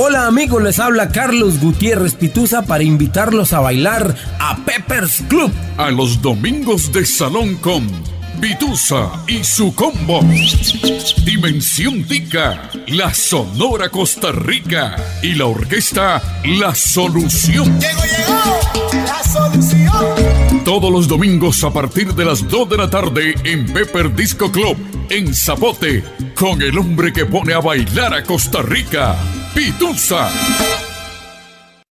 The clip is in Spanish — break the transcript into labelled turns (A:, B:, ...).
A: Hola amigos, les habla Carlos Gutiérrez Pituza para invitarlos a bailar a Peppers Club.
B: A los domingos de salón con Pituza y su combo. Dimensión Tica, la Sonora Costa Rica y la orquesta La Solución.
C: Llegó, La Solución.
B: Todos los domingos a partir de las 2 de la tarde en Pepper Disco Club, en Zapote, con el hombre que pone a bailar a Costa Rica, Pituza.